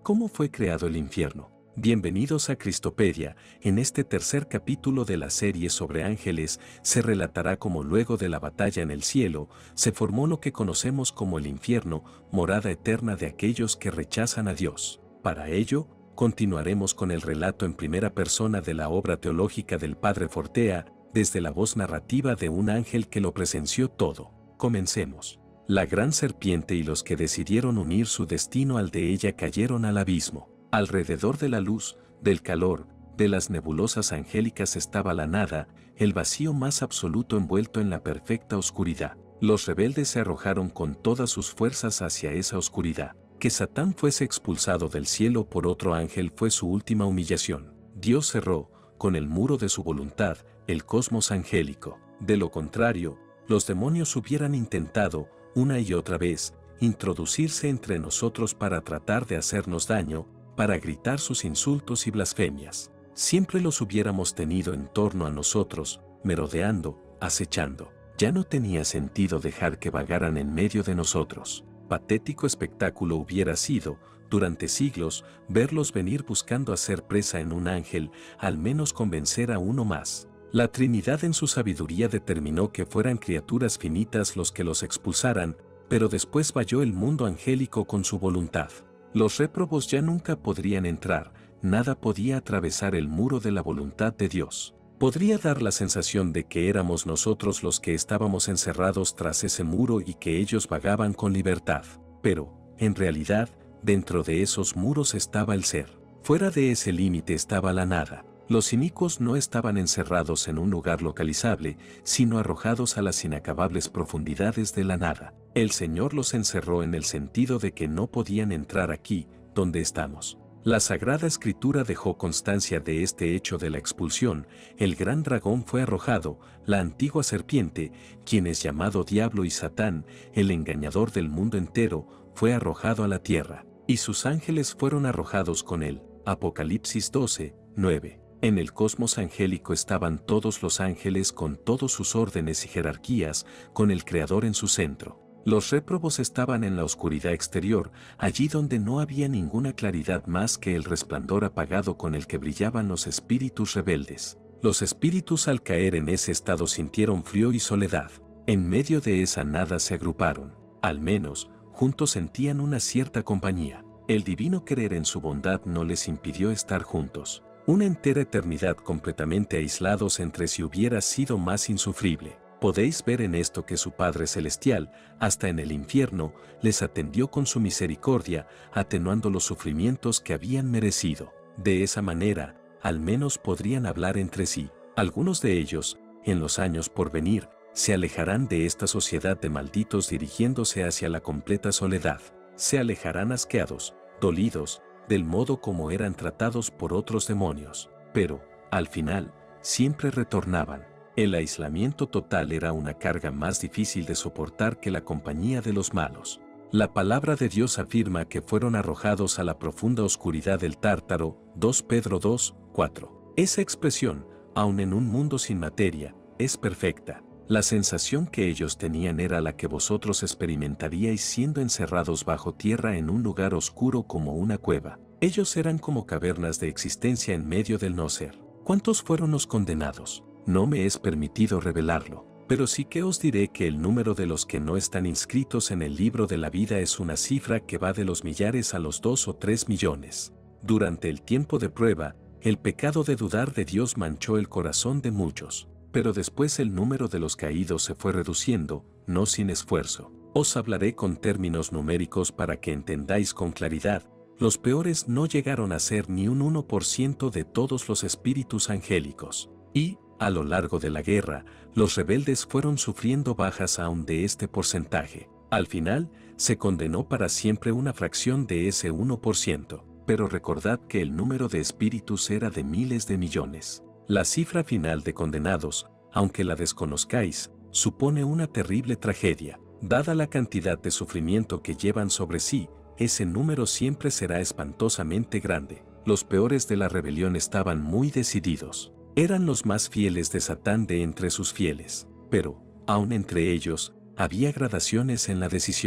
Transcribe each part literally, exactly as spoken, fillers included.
¿Cómo fue creado el infierno? Bienvenidos a Cristopedia. En este tercer capítulo de la serie sobre ángeles, se relatará cómo luego de la batalla en el cielo, se formó lo que conocemos como el infierno, morada eterna de aquellos que rechazan a Dios. Para ello, continuaremos con el relato en primera persona de la obra teológica del Padre Fortea, desde la voz narrativa de un ángel que lo presenció todo. Comencemos. La gran serpiente y los que decidieron unir su destino al de ella cayeron al abismo. Alrededor de la luz, del calor, de las nebulosas angélicas estaba la nada, el vacío más absoluto envuelto en la perfecta oscuridad. Los rebeldes se arrojaron con todas sus fuerzas hacia esa oscuridad. Que Satán fuese expulsado del cielo por otro ángel fue su última humillación. Dios cerró, con el muro de su voluntad, el cosmos angélico. De lo contrario, los demonios hubieran intentado, una y otra vez, introducirse entre nosotros para tratar de hacernos daño, para gritar sus insultos y blasfemias. Siempre los hubiéramos tenido en torno a nosotros, merodeando, acechando. Ya no tenía sentido dejar que vagaran en medio de nosotros. Patético espectáculo hubiera sido, durante siglos, verlos venir buscando hacer presa en un ángel, al menos convencer a uno más. La Trinidad en su sabiduría determinó que fueran criaturas finitas los que los expulsaran, pero después valló el mundo angélico con su voluntad. Los réprobos ya nunca podrían entrar, nada podía atravesar el muro de la voluntad de Dios. Podría dar la sensación de que éramos nosotros los que estábamos encerrados tras ese muro y que ellos vagaban con libertad. Pero, en realidad, dentro de esos muros estaba el ser. Fuera de ese límite estaba la nada. Los inicuos no estaban encerrados en un lugar localizable, sino arrojados a las inacabables profundidades de la nada. El Señor los encerró en el sentido de que no podían entrar aquí, donde estamos. La Sagrada Escritura dejó constancia de este hecho de la expulsión. El gran dragón fue arrojado, la antigua serpiente, quien es llamado Diablo y Satán, el engañador del mundo entero, fue arrojado a la tierra, y sus ángeles fueron arrojados con él. Apocalipsis doce, nueve. En el cosmos angélico estaban todos los ángeles con todos sus órdenes y jerarquías, con el Creador en su centro. Los réprobos estaban en la oscuridad exterior, allí donde no había ninguna claridad más que el resplandor apagado con el que brillaban los espíritus rebeldes. Los espíritus al caer en ese estado sintieron frío y soledad. En medio de esa nada se agruparon. Al menos, juntos sentían una cierta compañía. El divino querer en su bondad no les impidió estar juntos. Una entera eternidad completamente aislados entre sí hubiera sido más insufrible. Podéis ver en esto que su Padre Celestial, hasta en el infierno, les atendió con su misericordia, atenuando los sufrimientos que habían merecido. De esa manera, al menos podrían hablar entre sí. Algunos de ellos, en los años por venir, se alejarán de esta sociedad de malditos dirigiéndose hacia la completa soledad. Se alejarán asqueados, dolidos, del modo como eran tratados por otros demonios. Pero, al final, siempre retornaban. El aislamiento total era una carga más difícil de soportar que la compañía de los malos. La palabra de Dios afirma que fueron arrojados a la profunda oscuridad del Tártaro, dos Pedro dos, cuatro. Esa expresión, aun en un mundo sin materia, es perfecta. La sensación que ellos tenían era la que vosotros experimentaríais siendo encerrados bajo tierra en un lugar oscuro como una cueva. Ellos eran como cavernas de existencia en medio del no ser. ¿Cuántos fueron los condenados? No me es permitido revelarlo, pero sí que os diré que el número de los que no están inscritos en el libro de la vida es una cifra que va de los millares a los dos o tres millones. Durante el tiempo de prueba, el pecado de dudar de Dios manchó el corazón de muchos. Pero después el número de los caídos se fue reduciendo, no sin esfuerzo. Os hablaré con términos numéricos para que entendáis con claridad. Los peores no llegaron a ser ni un uno por ciento de todos los espíritus angélicos. Y, a lo largo de la guerra, los rebeldes fueron sufriendo bajas aún de este porcentaje. Al final, se condenó para siempre una fracción de ese uno por ciento. Pero recordad que el número de espíritus era de miles de millones. La cifra final de condenados, aunque la desconozcáis, supone una terrible tragedia. Dada la cantidad de sufrimiento que llevan sobre sí, ese número siempre será espantosamente grande. Los peores de la rebelión estaban muy decididos. Eran los más fieles de Satán de entre sus fieles. Pero, aun entre ellos, había gradaciones en la decisión.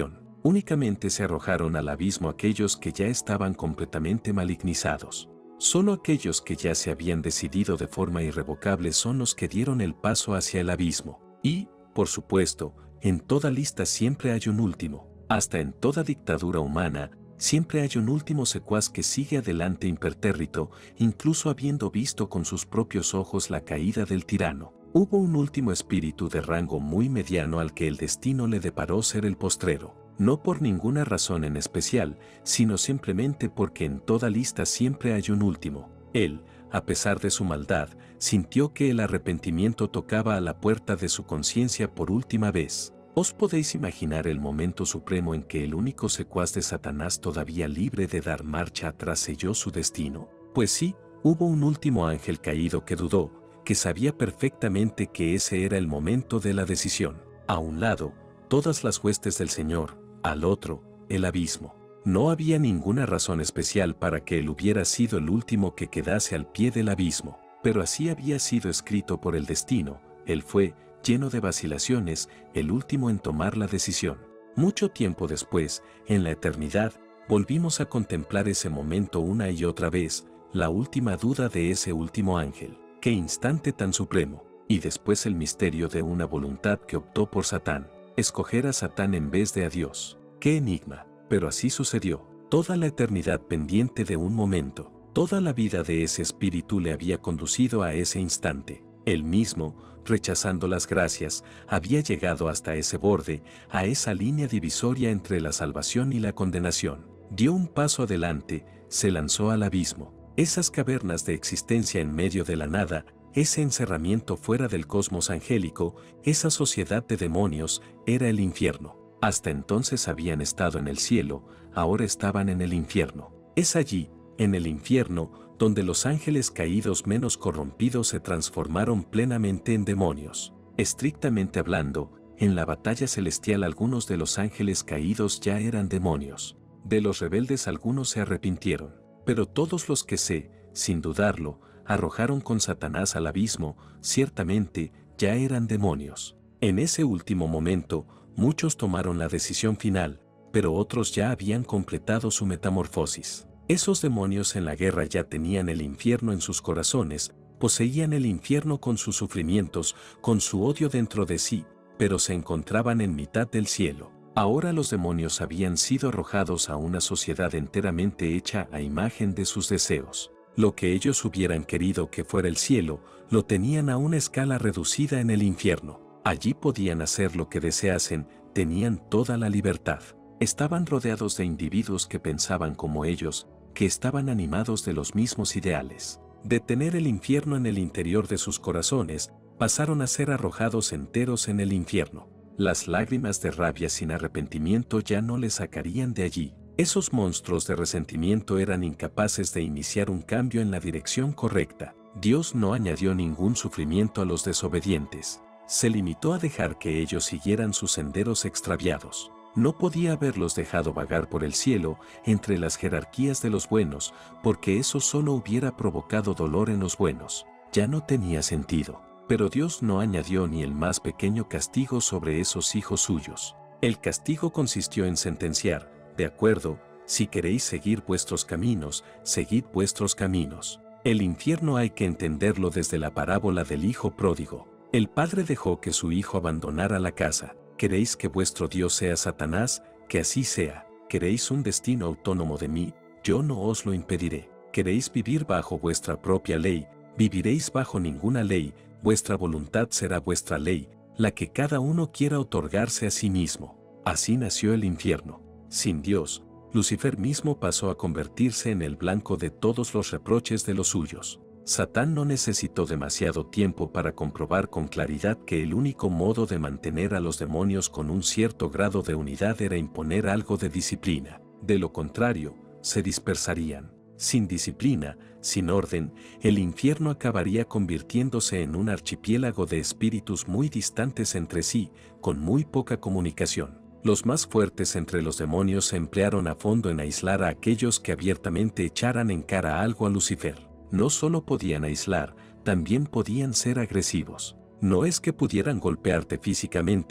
Únicamente se arrojaron al abismo aquellos que ya estaban completamente malignizados. Solo aquellos que ya se habían decidido de forma irrevocable son los que dieron el paso hacia el abismo. Y, por supuesto, en toda lista siempre hay un último. Hasta en toda dictadura humana, siempre hay un último secuaz que sigue adelante impertérrito, incluso habiendo visto con sus propios ojos la caída del tirano. Hubo un último espíritu de rango muy mediano al que el destino le deparó ser el postrero. No por ninguna razón en especial, sino simplemente porque en toda lista siempre hay un último. Él, a pesar de su maldad, sintió que el arrepentimiento tocaba a la puerta de su conciencia por última vez. ¿Os podéis imaginar el momento supremo en que el único secuaz de Satanás todavía libre de dar marcha atrás selló su destino? Pues sí, hubo un último ángel caído que dudó, que sabía perfectamente que ese era el momento de la decisión. A un lado, todas las huestes del Señor, al otro, el abismo. No había ninguna razón especial para que él hubiera sido el último que quedase al pie del abismo, pero así había sido escrito por el destino. Él fue, lleno de vacilaciones, el último en tomar la decisión. Mucho tiempo después, en la eternidad, volvimos a contemplar ese momento una y otra vez, la última duda de ese último ángel. ¡Qué instante tan supremo! Y después el misterio de una voluntad que optó por Satán. Escoger a Satán en vez de a Dios. ¡Qué enigma! Pero así sucedió. Toda la eternidad pendiente de un momento. Toda la vida de ese espíritu le había conducido a ese instante. Él mismo, rechazando las gracias, había llegado hasta ese borde, a esa línea divisoria entre la salvación y la condenación. Dio un paso adelante, se lanzó al abismo. Esas cavernas de existencia en medio de la nada, ese encerramiento fuera del cosmos angélico, esa sociedad de demonios, era el infierno. Hasta entonces habían estado en el cielo, ahora estaban en el infierno. Es allí, en el infierno, donde los ángeles caídos menos corrompidos se transformaron plenamente en demonios. Estrictamente hablando, en la batalla celestial algunos de los ángeles caídos ya eran demonios. De los rebeldes algunos se arrepintieron, pero todos los que se, sin dudarlo, arrojaron con Satanás al abismo, ciertamente, ya eran demonios. En ese último momento, muchos tomaron la decisión final, pero otros ya habían completado su metamorfosis. Esos demonios en la guerra ya tenían el infierno en sus corazones, poseían el infierno con sus sufrimientos, con su odio dentro de sí, pero se encontraban en mitad del cielo. Ahora los demonios habían sido arrojados a una sociedad enteramente hecha a imagen de sus deseos. Lo que ellos hubieran querido que fuera el cielo, lo tenían a una escala reducida en el infierno. Allí podían hacer lo que deseasen, tenían toda la libertad. Estaban rodeados de individuos que pensaban como ellos, que estaban animados de los mismos ideales. De tener el infierno en el interior de sus corazones, pasaron a ser arrojados enteros en el infierno. Las lágrimas de rabia sin arrepentimiento ya no les sacarían de allí. Esos monstruos de resentimiento eran incapaces de iniciar un cambio en la dirección correcta. Dios no añadió ningún sufrimiento a los desobedientes. Se limitó a dejar que ellos siguieran sus senderos extraviados. No podía haberlos dejado vagar por el cielo entre las jerarquías de los buenos, porque eso solo hubiera provocado dolor en los buenos. Ya no tenía sentido. Pero Dios no añadió ni el más pequeño castigo sobre esos hijos suyos. El castigo consistió en sentenciar: de acuerdo, si queréis seguir vuestros caminos, seguid vuestros caminos. El infierno hay que entenderlo desde la parábola del hijo pródigo. El padre dejó que su hijo abandonara la casa. ¿Queréis que vuestro Dios sea Satanás? Que así sea. ¿Queréis un destino autónomo de mí? Yo no os lo impediré. ¿Queréis vivir bajo vuestra propia ley? Viviréis bajo ninguna ley, vuestra voluntad será vuestra ley, la que cada uno quiera otorgarse a sí mismo. Así nació el infierno. Sin Dios, Lucifer mismo pasó a convertirse en el blanco de todos los reproches de los suyos. Satán no necesitó demasiado tiempo para comprobar con claridad que el único modo de mantener a los demonios con un cierto grado de unidad era imponer algo de disciplina. De lo contrario, se dispersarían. Sin disciplina, sin orden, el infierno acabaría convirtiéndose en un archipiélago de espíritus muy distantes entre sí, con muy poca comunicación. Los más fuertes entre los demonios se emplearon a fondo en aislar a aquellos que abiertamente echaran en cara algo a Lucifer. No solo podían aislar, también podían ser agresivos. No es que pudieran golpearte físicamente,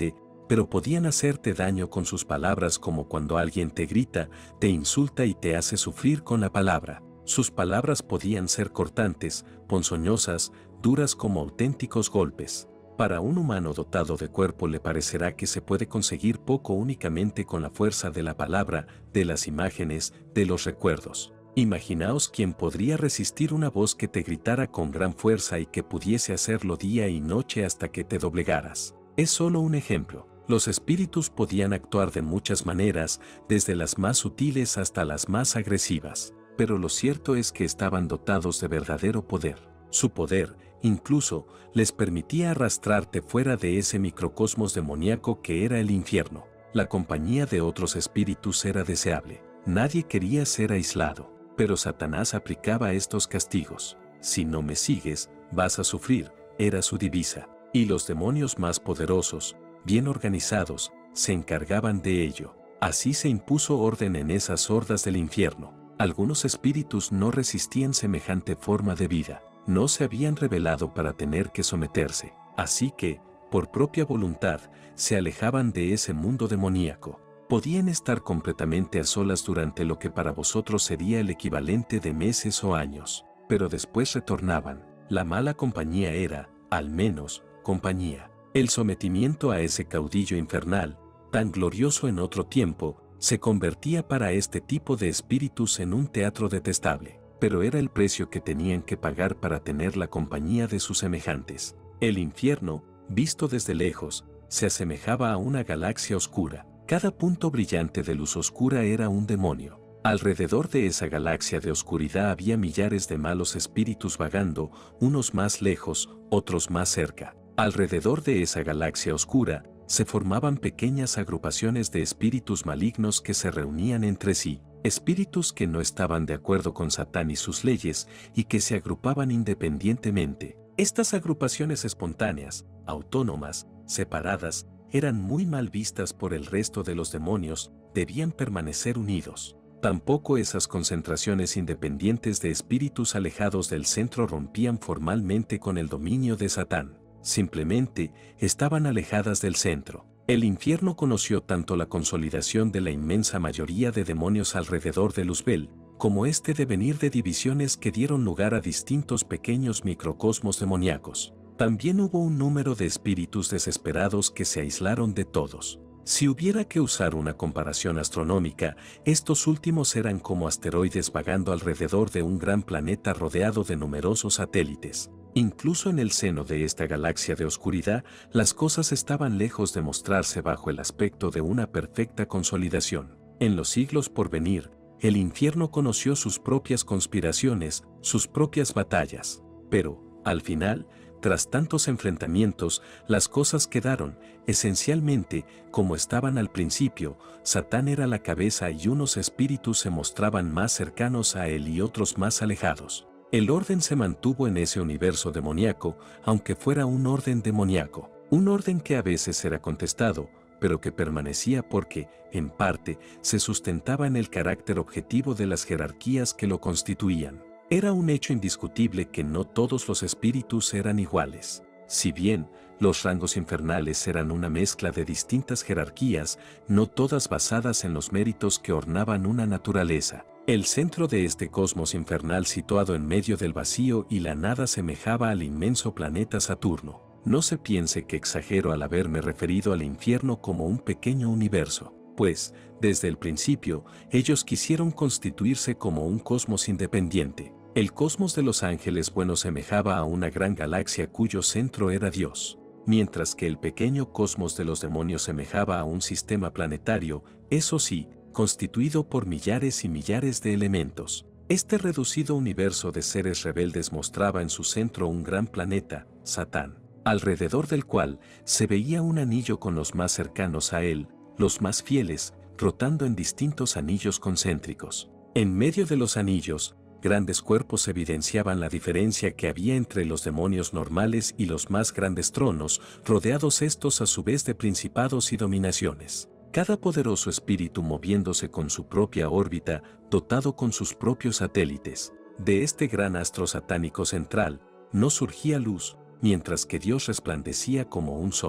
pero podían hacerte daño con sus palabras, como cuando alguien te grita, te insulta y te hace sufrir con la palabra. Sus palabras podían ser cortantes, ponzoñosas, duras como auténticos golpes. Para un humano dotado de cuerpo le parecerá que se puede conseguir poco únicamente con la fuerza de la palabra, de las imágenes, de los recuerdos. Imaginaos quién podría resistir una voz que te gritara con gran fuerza y que pudiese hacerlo día y noche hasta que te doblegaras. Es solo un ejemplo. Los espíritus podían actuar de muchas maneras, desde las más sutiles hasta las más agresivas. Pero lo cierto es que estaban dotados de verdadero poder. Su poder, incluso, les permitía arrastrarte fuera de ese microcosmos demoníaco que era el infierno. La compañía de otros espíritus era deseable. Nadie quería ser aislado. Pero Satanás aplicaba estos castigos. Si no me sigues, vas a sufrir, era su divisa. Y los demonios más poderosos, bien organizados, se encargaban de ello. Así se impuso orden en esas hordas del infierno. Algunos espíritus no resistían semejante forma de vida. No se habían revelado para tener que someterse. Así que, por propia voluntad, se alejaban de ese mundo demoníaco. Podían estar completamente a solas durante lo que para vosotros sería el equivalente de meses o años. Pero después retornaban. La mala compañía era, al menos, compañía. El sometimiento a ese caudillo infernal, tan glorioso en otro tiempo, se convertía para este tipo de espíritus en un teatro detestable. Pero era el precio que tenían que pagar para tener la compañía de sus semejantes. El infierno, visto desde lejos, se asemejaba a una galaxia oscura. Cada punto brillante de luz oscura era un demonio. Alrededor de esa galaxia de oscuridad había millares de malos espíritus vagando, unos más lejos, otros más cerca. Alrededor de esa galaxia oscura, se formaban pequeñas agrupaciones de espíritus malignos que se reunían entre sí, espíritus que no estaban de acuerdo con Satán y sus leyes y que se agrupaban independientemente. Estas agrupaciones espontáneas, autónomas, separadas, eran muy mal vistas por el resto de los demonios, debían permanecer unidos. Tampoco esas concentraciones independientes de espíritus alejados del centro rompían formalmente con el dominio de Satán. Simplemente estaban alejadas del centro. El infierno conoció tanto la consolidación de la inmensa mayoría de demonios alrededor de Luzbel, como este devenir de divisiones que dieron lugar a distintos pequeños microcosmos demoníacos. También hubo un número de espíritus desesperados que se aislaron de todos. Si hubiera que usar una comparación astronómica, estos últimos eran como asteroides vagando alrededor de un gran planeta rodeado de numerosos satélites. Incluso en el seno de esta galaxia de oscuridad, las cosas estaban lejos de mostrarse bajo el aspecto de una perfecta consolidación. En los siglos por venir, el infierno conoció sus propias conspiraciones, sus propias batallas. Pero, al final, tras tantos enfrentamientos, las cosas quedaron, esencialmente, como estaban al principio. Satán era la cabeza y unos espíritus se mostraban más cercanos a él y otros más alejados. El orden se mantuvo en ese universo demoníaco, aunque fuera un orden demoníaco. Un orden que a veces era contestado, pero que permanecía porque, en parte, se sustentaba en el carácter objetivo de las jerarquías que lo constituían. Era un hecho indiscutible que no todos los espíritus eran iguales. Si bien, los rangos infernales eran una mezcla de distintas jerarquías, no todas basadas en los méritos que ornaban una naturaleza. El centro de este cosmos infernal situado en medio del vacío y la nada semejaba al inmenso planeta Saturno. No se piense que exagero al haberme referido al infierno como un pequeño universo, pues, desde el principio, ellos quisieron constituirse como un cosmos independiente. El cosmos de los ángeles buenos semejaba a una gran galaxia cuyo centro era Dios, mientras que el pequeño cosmos de los demonios semejaba a un sistema planetario, eso sí, constituido por millares y millares de elementos. Este reducido universo de seres rebeldes mostraba en su centro un gran planeta, Satán, alrededor del cual se veía un anillo con los más cercanos a él, los más fieles, rotando en distintos anillos concéntricos. En medio de los anillos, grandes cuerpos evidenciaban la diferencia que había entre los demonios normales y los más grandes tronos, rodeados estos a su vez de principados y dominaciones. Cada poderoso espíritu moviéndose con su propia órbita, dotado con sus propios satélites. De este gran astro satánico central, no surgía luz, mientras que Dios resplandecía como un sol.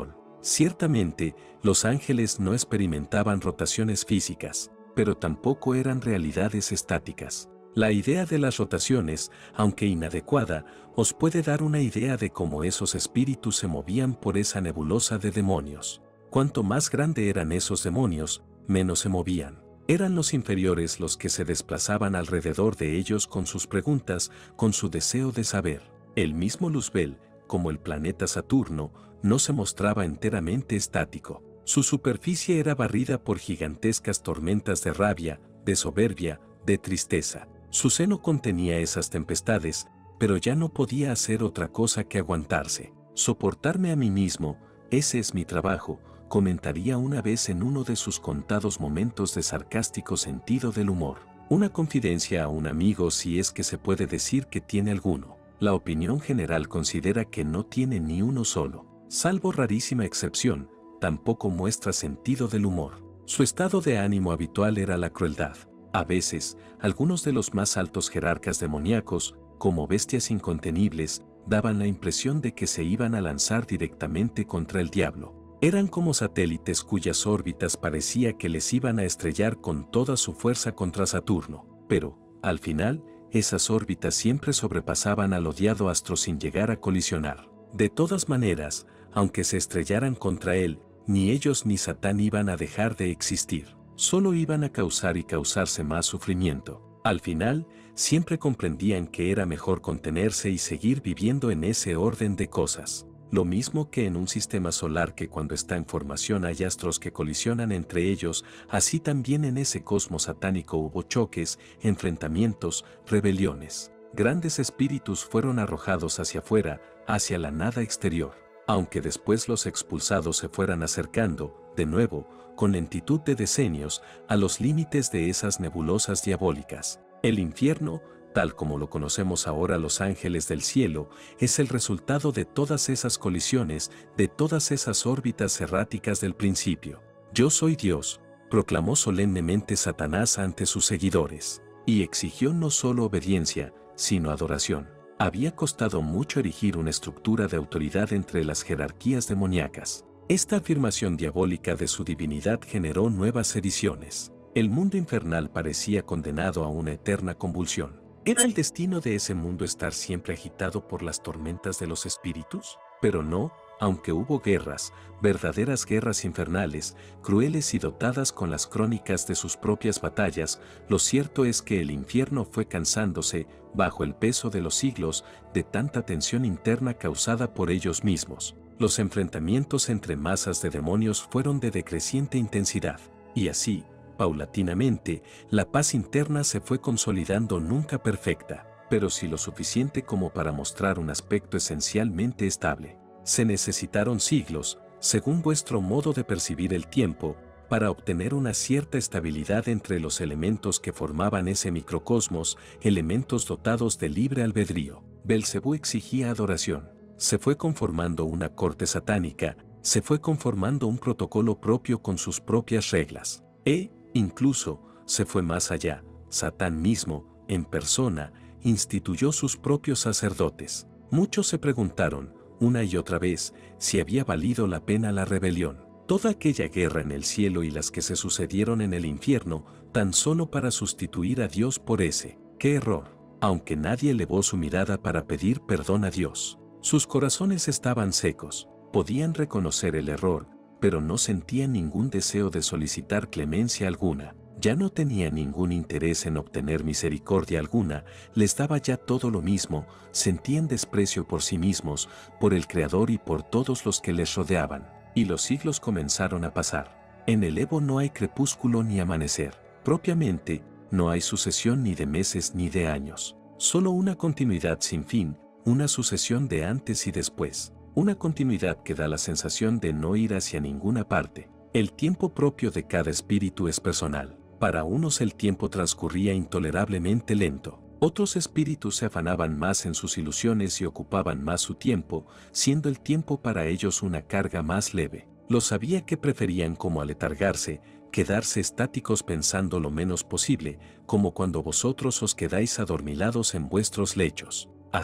Ciertamente, los ángeles no experimentaban rotaciones físicas, pero tampoco eran realidades estáticas. La idea de las rotaciones, aunque inadecuada, os puede dar una idea de cómo esos espíritus se movían por esa nebulosa de demonios. Cuanto más grande eran esos demonios, menos se movían. Eran los inferiores los que se desplazaban alrededor de ellos con sus preguntas, con su deseo de saber. El mismo Luzbel, como el planeta Saturno, no se mostraba enteramente estático. Su superficie era barrida por gigantescas tormentas de rabia, de soberbia, de tristeza. Su seno contenía esas tempestades, pero ya no podía hacer otra cosa que aguantarse. Soportarme a mí mismo, ese es mi trabajo, comentaría una vez en uno de sus contados momentos de sarcástico sentido del humor. Una confidencia a un amigo, si es que se puede decir que tiene alguno. La opinión general considera que no tiene ni uno solo. Salvo rarísima excepción, tampoco muestra sentido del humor. Su estado de ánimo habitual era la crueldad. A veces, algunos de los más altos jerarcas demoníacos, como bestias incontenibles, daban la impresión de que se iban a lanzar directamente contra el diablo. Eran como satélites cuyas órbitas parecía que les iban a estrellar con toda su fuerza contra Saturno. Pero, al final, esas órbitas siempre sobrepasaban al odiado astro sin llegar a colisionar. De todas maneras, aunque se estrellaran contra él, ni ellos ni Satán iban a dejar de existir. Solo iban a causar y causarse más sufrimiento. Al final, siempre comprendían que era mejor contenerse y seguir viviendo en ese orden de cosas. Lo mismo que en un sistema solar, que cuando está en formación hay astros que colisionan entre ellos, así también en ese cosmos satánico hubo choques, enfrentamientos, rebeliones. Grandes espíritus fueron arrojados hacia afuera, hacia la nada exterior. Aunque después los expulsados se fueran acercando, de nuevo, con lentitud de decenios, a los límites de esas nebulosas diabólicas. El infierno, tal como lo conocemos ahora los ángeles del cielo, es el resultado de todas esas colisiones, de todas esas órbitas erráticas del principio. Yo soy Dios, proclamó solemnemente Satanás ante sus seguidores, y exigió no solo obediencia, sino adoración. Había costado mucho erigir una estructura de autoridad entre las jerarquías demoníacas. Esta afirmación diabólica de su divinidad generó nuevas sediciones. El mundo infernal parecía condenado a una eterna convulsión. ¿Era el destino de ese mundo estar siempre agitado por las tormentas de los espíritus? Pero no, aunque hubo guerras, verdaderas guerras infernales, crueles y dotadas con las crónicas de sus propias batallas, lo cierto es que el infierno fue cansándose, bajo el peso de los siglos, de tanta tensión interna causada por ellos mismos. Los enfrentamientos entre masas de demonios fueron de decreciente intensidad, y así, paulatinamente, la paz interna se fue consolidando, nunca perfecta, pero sí lo suficiente como para mostrar un aspecto esencialmente estable. Se necesitaron siglos, según vuestro modo de percibir el tiempo, para obtener una cierta estabilidad entre los elementos que formaban ese microcosmos, elementos dotados de libre albedrío. Belcebú exigía adoración. Se fue conformando una corte satánica, se fue conformando un protocolo propio con sus propias reglas. E, incluso, se fue más allá. Satán mismo, en persona, instituyó sus propios sacerdotes. Muchos se preguntaron, una y otra vez, si había valido la pena la rebelión. Toda aquella guerra en el cielo y las que se sucedieron en el infierno, tan solo para sustituir a Dios por ese. ¡Qué error! Aunque nadie elevó su mirada para pedir perdón a Dios. Sus corazones estaban secos, podían reconocer el error, pero no sentían ningún deseo de solicitar clemencia alguna. Ya no tenían ningún interés en obtener misericordia alguna, les daba ya todo lo mismo, sentían desprecio por sí mismos, por el Creador y por todos los que les rodeaban. Y los siglos comenzaron a pasar. En el Evo no hay crepúsculo ni amanecer. Propiamente, no hay sucesión ni de meses ni de años. Solo una continuidad sin fin, una sucesión de antes y después. Una continuidad que da la sensación de no ir hacia ninguna parte. El tiempo propio de cada espíritu es personal. Para unos el tiempo transcurría intolerablemente lento. Otros espíritus se afanaban más en sus ilusiones y ocupaban más su tiempo, siendo el tiempo para ellos una carga más leve. Lo sabía que preferían como aletargarse, quedarse estáticos pensando lo menos posible, como cuando vosotros os quedáis adormilados en vuestros lechos. Así,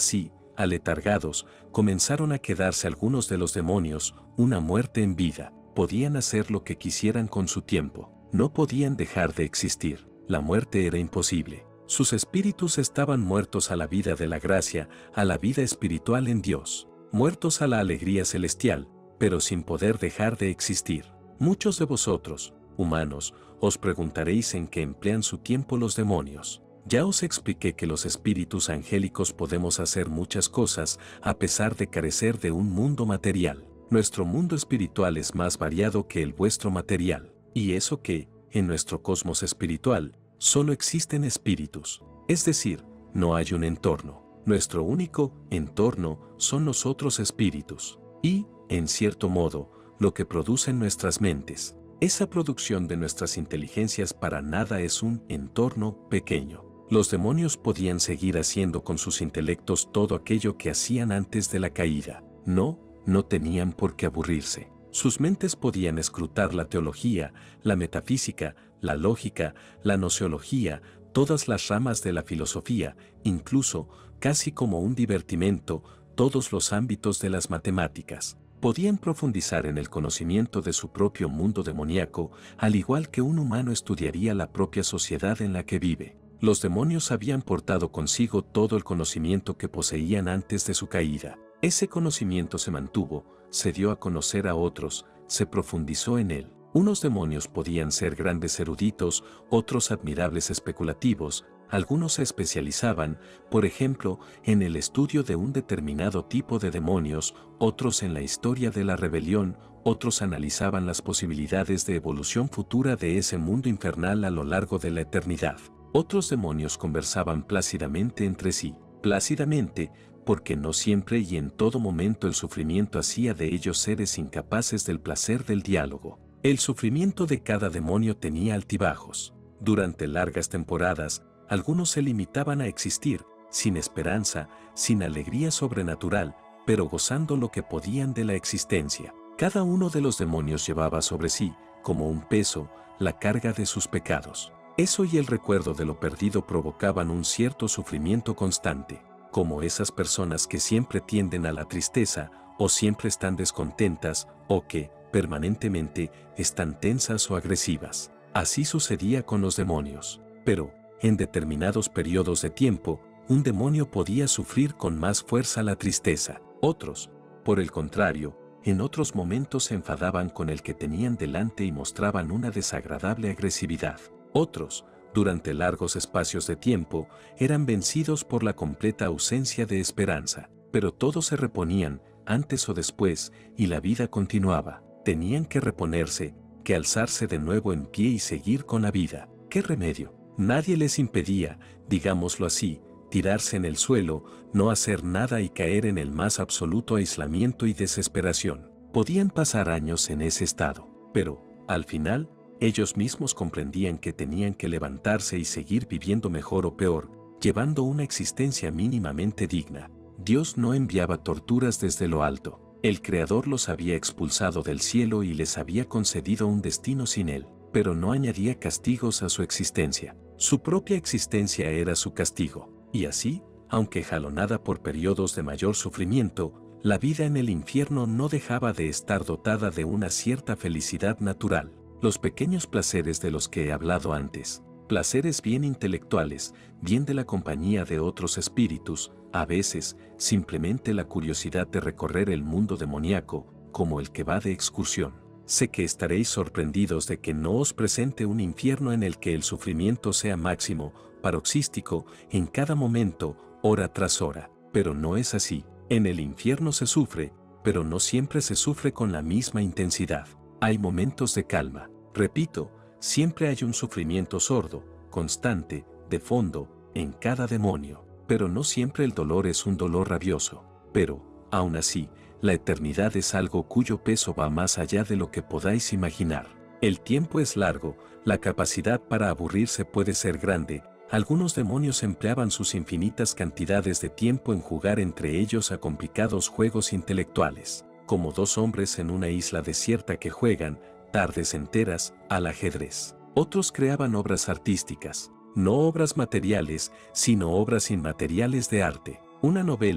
aletargados, comenzaron a quedarse algunos de los demonios, una muerte en vida. Podían hacer lo que quisieran con su tiempo. No podían dejar de existir. La muerte era imposible. Sus espíritus estaban muertos a la vida de la gracia, a la vida espiritual en Dios. Muertos a la alegría celestial, pero sin poder dejar de existir. Muchos de vosotros, humanos, os preguntaréis en qué emplean su tiempo los demonios. Ya os expliqué que los espíritus angélicos podemos hacer muchas cosas a pesar de carecer de un mundo material. Nuestro mundo espiritual es más variado que el vuestro material. Y eso que, en nuestro cosmos espiritual, solo existen espíritus. Es decir, no hay un entorno. Nuestro único entorno son los otros espíritus. Y, en cierto modo, lo que producen nuestras mentes. Esa producción de nuestras inteligencias para nada es un entorno pequeño. Los demonios podían seguir haciendo con sus intelectos todo aquello que hacían antes de la caída. No, no tenían por qué aburrirse. Sus mentes podían escrutar la teología, la metafísica, la lógica, la gnoseología, todas las ramas de la filosofía, incluso, casi como un divertimento, todos los ámbitos de las matemáticas. Podían profundizar en el conocimiento de su propio mundo demoníaco, al igual que un humano estudiaría la propia sociedad en la que vive. Los demonios habían portado consigo todo el conocimiento que poseían antes de su caída. Ese conocimiento se mantuvo, se dio a conocer a otros, se profundizó en él. Unos demonios podían ser grandes eruditos, otros admirables especulativos, algunos se especializaban, por ejemplo, en el estudio de un determinado tipo de demonios, otros en la historia de la rebelión, otros analizaban las posibilidades de evolución futura de ese mundo infernal a lo largo de la eternidad. Otros demonios conversaban plácidamente entre sí, plácidamente, porque no siempre y en todo momento el sufrimiento hacía de ellos seres incapaces del placer del diálogo. El sufrimiento de cada demonio tenía altibajos. Durante largas temporadas, algunos se limitaban a existir, sin esperanza, sin alegría sobrenatural, pero gozando lo que podían de la existencia. Cada uno de los demonios llevaba sobre sí, como un peso, la carga de sus pecados. Eso y el recuerdo de lo perdido provocaban un cierto sufrimiento constante, como esas personas que siempre tienden a la tristeza, o siempre están descontentas, o que, permanentemente, están tensas o agresivas. Así sucedía con los demonios. Pero, en determinados periodos de tiempo, un demonio podía sufrir con más fuerza la tristeza. Otros, por el contrario, en otros momentos se enfadaban con el que tenían delante y mostraban una desagradable agresividad. Otros, durante largos espacios de tiempo, eran vencidos por la completa ausencia de esperanza. Pero todos se reponían, antes o después, y la vida continuaba. Tenían que reponerse, que alzarse de nuevo en pie y seguir con la vida. ¿Qué remedio? Nadie les impedía, digámoslo así, tirarse en el suelo, no hacer nada y caer en el más absoluto aislamiento y desesperación. Podían pasar años en ese estado, pero, al final, ellos mismos comprendían que tenían que levantarse y seguir viviendo mejor o peor, llevando una existencia mínimamente digna. Dios no enviaba torturas desde lo alto. El Creador los había expulsado del cielo y les había concedido un destino sin él, pero no añadía castigos a su existencia. Su propia existencia era su castigo. Y así, aunque jalonada por periodos de mayor sufrimiento, la vida en el infierno no dejaba de estar dotada de una cierta felicidad natural. Los pequeños placeres de los que he hablado antes, placeres bien intelectuales, bien de la compañía de otros espíritus, a veces, simplemente la curiosidad de recorrer el mundo demoníaco, como el que va de excursión. Sé que estaréis sorprendidos de que no os presente un infierno en el que el sufrimiento sea máximo, paroxístico, en cada momento, hora tras hora. Pero no es así. En el infierno se sufre, pero no siempre se sufre con la misma intensidad. Hay momentos de calma. Repito, siempre hay un sufrimiento sordo, constante, de fondo, en cada demonio. Pero no siempre el dolor es un dolor rabioso. Pero, aún así, la eternidad es algo cuyo peso va más allá de lo que podáis imaginar. El tiempo es largo, la capacidad para aburrirse puede ser grande. Algunos demonios empleaban sus infinitas cantidades de tiempo en jugar entre ellos a complicados juegos intelectuales, como dos hombres en una isla desierta que juegan, tardes enteras, al ajedrez. Otros creaban obras artísticas, no obras materiales, sino obras inmateriales de arte. Una novela,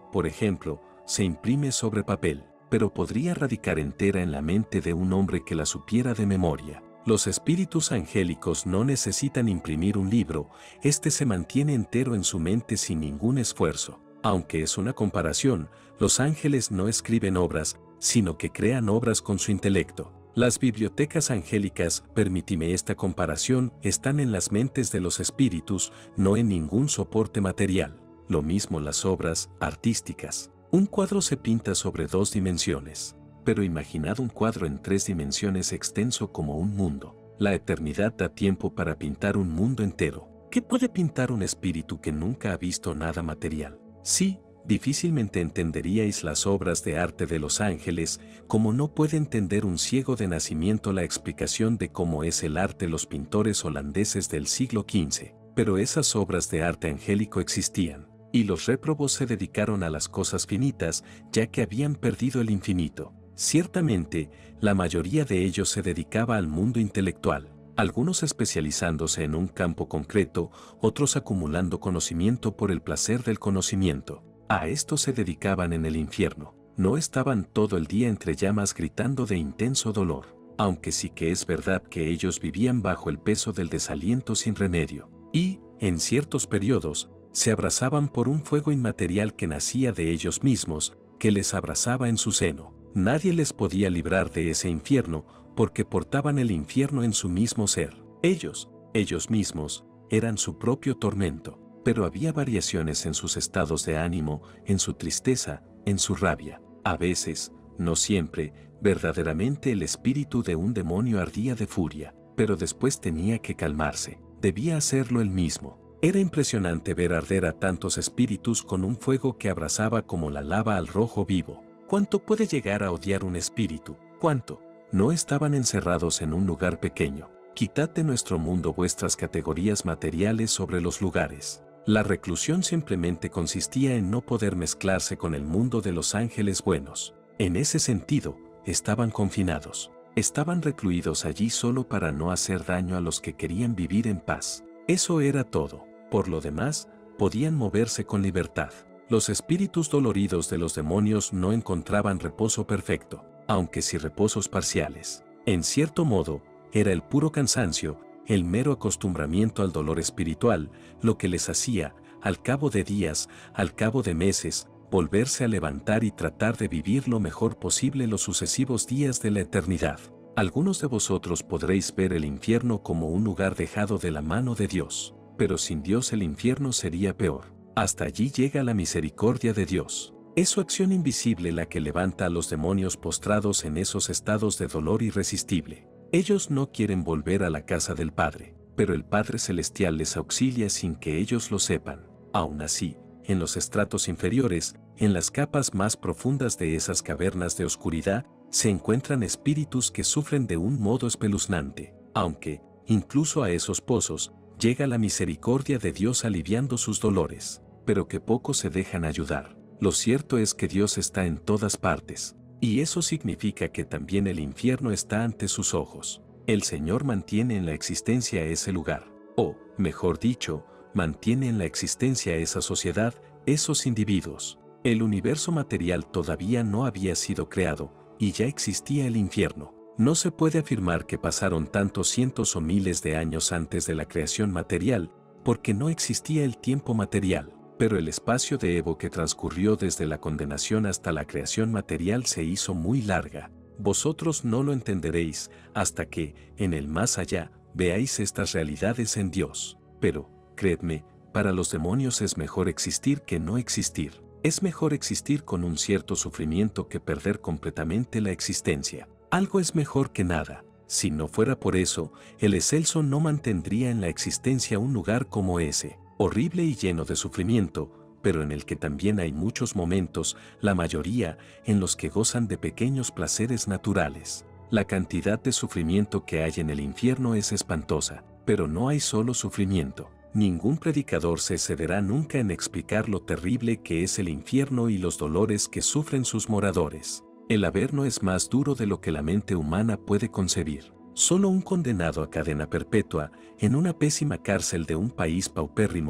por ejemplo, se imprime sobre papel, pero podría radicar entera en la mente de un hombre que la supiera de memoria. Los espíritus angélicos no necesitan imprimir un libro, este se mantiene entero en su mente sin ningún esfuerzo. Aunque es una comparación, los ángeles no escriben obras, sino que crean obras con su intelecto. Las bibliotecas angélicas, permíteme esta comparación, están en las mentes de los espíritus, no en ningún soporte material. Lo mismo las obras artísticas. Un cuadro se pinta sobre dos dimensiones, pero imaginad un cuadro en tres dimensiones extenso como un mundo. La eternidad da tiempo para pintar un mundo entero. ¿Qué puede pintar un espíritu que nunca ha visto nada material? Sí, difícilmente entenderíais las obras de arte de los ángeles, como no puede entender un ciego de nacimiento la explicación de cómo es el arte los pintores holandeses del siglo quince. Pero esas obras de arte angélico existían, y los réprobos se dedicaron a las cosas finitas, ya que habían perdido el infinito. Ciertamente, la mayoría de ellos se dedicaba al mundo intelectual, algunos especializándose en un campo concreto, otros acumulando conocimiento por el placer del conocimiento. A esto se dedicaban en el infierno. No estaban todo el día entre llamas gritando de intenso dolor, aunque sí que es verdad que ellos vivían bajo el peso del desaliento sin remedio, y, en ciertos periodos, se abrazaban por un fuego inmaterial que nacía de ellos mismos, que les abrazaba en su seno. Nadie les podía librar de ese infierno, porque portaban el infierno en su mismo ser. Ellos, ellos mismos, eran su propio tormento. Pero había variaciones en sus estados de ánimo, en su tristeza, en su rabia. A veces, no siempre, verdaderamente el espíritu de un demonio ardía de furia, pero después tenía que calmarse. Debía hacerlo él mismo. Era impresionante ver arder a tantos espíritus con un fuego que abrasaba como la lava al rojo vivo. ¿Cuánto puede llegar a odiar un espíritu? ¿Cuánto? No estaban encerrados en un lugar pequeño. Quitad de nuestro mundo vuestras categorías materiales sobre los lugares. La reclusión simplemente consistía en no poder mezclarse con el mundo de los ángeles buenos. En ese sentido, estaban confinados. Estaban recluidos allí solo para no hacer daño a los que querían vivir en paz. Eso era todo. Por lo demás, podían moverse con libertad. Los espíritus doloridos de los demonios no encontraban reposo perfecto, aunque sí reposos parciales. En cierto modo, era el puro cansancio, el mero acostumbramiento al dolor espiritual, lo que les hacía, al cabo de días, al cabo de meses, volverse a levantar y tratar de vivir lo mejor posible los sucesivos días de la eternidad. Algunos de vosotros podréis ver el infierno como un lugar dejado de la mano de Dios, pero sin Dios el infierno sería peor. Hasta allí llega la misericordia de Dios. Es su acción invisible la que levanta a los demonios postrados en esos estados de dolor irresistible. Ellos no quieren volver a la casa del Padre, pero el Padre Celestial les auxilia sin que ellos lo sepan. Aún así, en los estratos inferiores, en las capas más profundas de esas cavernas de oscuridad, se encuentran espíritus que sufren de un modo espeluznante, aunque, incluso a esos pozos, llega la misericordia de Dios aliviando sus dolores, pero que pocos se dejan ayudar. Lo cierto es que Dios está en todas partes. Y eso significa que también el infierno está ante sus ojos. El Señor mantiene en la existencia ese lugar, o, mejor dicho, mantiene en la existencia esa sociedad, esos individuos. El universo material todavía no había sido creado, y ya existía el infierno. No se puede afirmar que pasaron tantos cientos o miles de años antes de la creación material, porque no existía el tiempo material. Pero el espacio de Evo que transcurrió desde la condenación hasta la creación material se hizo muy larga. Vosotros no lo entenderéis hasta que, en el más allá, veáis estas realidades en Dios. Pero, creedme, para los demonios es mejor existir que no existir. Es mejor existir con un cierto sufrimiento que perder completamente la existencia. Algo es mejor que nada. Si no fuera por eso, el excelso no mantendría en la existencia un lugar como ese, horrible y lleno de sufrimiento, pero en el que también hay muchos momentos, la mayoría, en los que gozan de pequeños placeres naturales. La cantidad de sufrimiento que hay en el infierno es espantosa, pero no hay solo sufrimiento. Ningún predicador se excederá nunca en explicar lo terrible que es el infierno y los dolores que sufren sus moradores. El Averno es más duro de lo que la mente humana puede concebir. Solo un condenado a cadena perpetua, en una pésima cárcel de un país paupérrimo,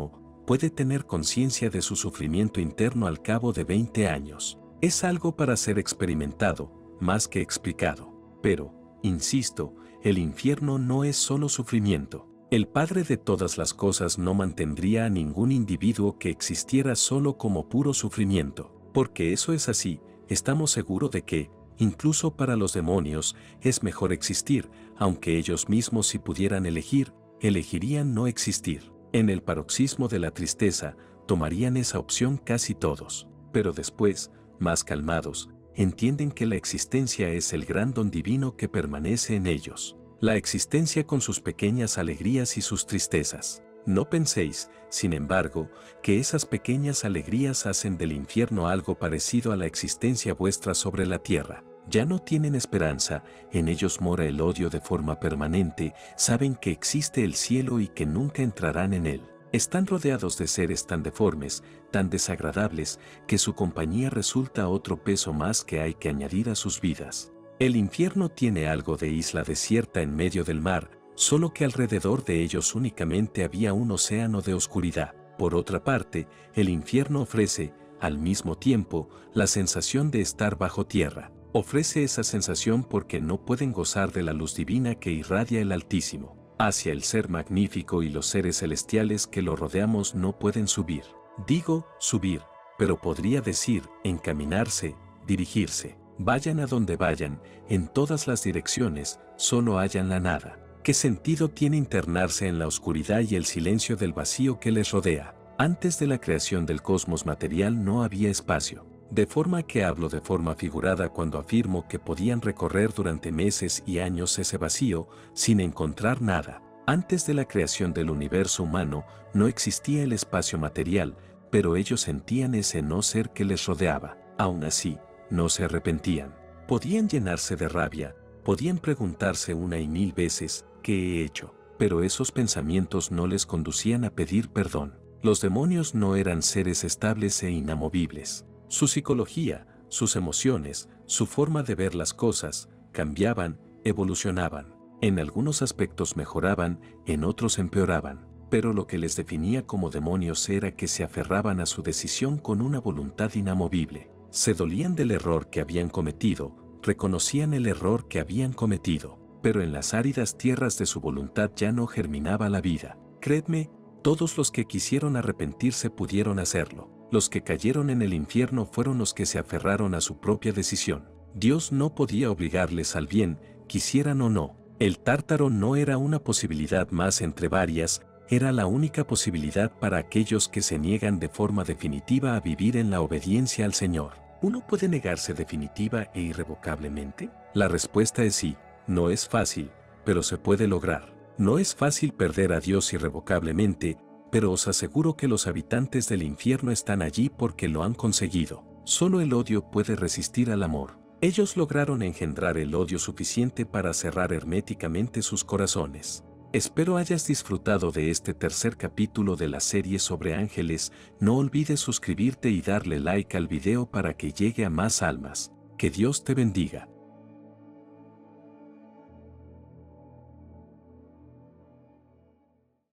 puede tener conciencia de su sufrimiento interno al cabo de veinte años. Es algo para ser experimentado, más que explicado. Pero, insisto, el infierno no es solo sufrimiento. El Padre de todas las cosas no mantendría a ningún individuo que existiera solo como puro sufrimiento. Porque eso es así, estamos seguros de que, incluso para los demonios, es mejor existir, aunque ellos mismos si pudieran elegir, elegirían no existir. En el paroxismo de la tristeza, tomarían esa opción casi todos. Pero después, más calmados, entienden que la existencia es el gran don divino que permanece en ellos. La existencia con sus pequeñas alegrías y sus tristezas. No penséis, sin embargo, que esas pequeñas alegrías hacen del infierno algo parecido a la existencia vuestra sobre la tierra. Ya no tienen esperanza, en ellos mora el odio de forma permanente, saben que existe el cielo y que nunca entrarán en él. Están rodeados de seres tan deformes, tan desagradables, que su compañía resulta otro peso más que hay que añadir a sus vidas. El infierno tiene algo de isla desierta en medio del mar, solo que alrededor de ellos únicamente había un océano de oscuridad. Por otra parte, el infierno ofrece, al mismo tiempo, la sensación de estar bajo tierra. Ofrece esa sensación porque no pueden gozar de la luz divina que irradia el Altísimo. Hacia el Ser Magnífico y los seres celestiales que lo rodeamos no pueden subir. Digo, subir, pero podría decir, encaminarse, dirigirse. Vayan a donde vayan, en todas las direcciones, solo hallan la nada. ¿Qué sentido tiene internarse en la oscuridad y el silencio del vacío que les rodea? Antes de la creación del cosmos material no había espacio. De forma que hablo de forma figurada cuando afirmo que podían recorrer durante meses y años ese vacío sin encontrar nada. Antes de la creación del universo humano no existía el espacio material, pero ellos sentían ese no ser que les rodeaba. Aún así, no se arrepentían. Podían llenarse de rabia, podían preguntarse una y mil veces, ¿qué he hecho? Pero esos pensamientos no les conducían a pedir perdón. Los demonios no eran seres estables e inamovibles. Su psicología, sus emociones, su forma de ver las cosas, cambiaban, evolucionaban. En algunos aspectos mejoraban, en otros empeoraban. Pero lo que les definía como demonios era que se aferraban a su decisión con una voluntad inamovible. Se dolían del error que habían cometido, reconocían el error que habían cometido, pero en las áridas tierras de su voluntad ya no germinaba la vida. Creedme, todos los que quisieron arrepentirse pudieron hacerlo. Los que cayeron en el infierno fueron los que se aferraron a su propia decisión. Dios no podía obligarles al bien, quisieran o no. El tártaro no era una posibilidad más entre varias, era la única posibilidad para aquellos que se niegan de forma definitiva a vivir en la obediencia al Señor. ¿Uno puede negarse definitiva e irrevocablemente? La respuesta es sí. No es fácil, pero se puede lograr. No es fácil perder a Dios irrevocablemente, pero os aseguro que los habitantes del infierno están allí porque lo han conseguido. Solo el odio puede resistir al amor. Ellos lograron engendrar el odio suficiente para cerrar herméticamente sus corazones. Espero hayas disfrutado de este tercer capítulo de la serie sobre ángeles. No olvides suscribirte y darle like al video para que llegue a más almas. Que Dios te bendiga.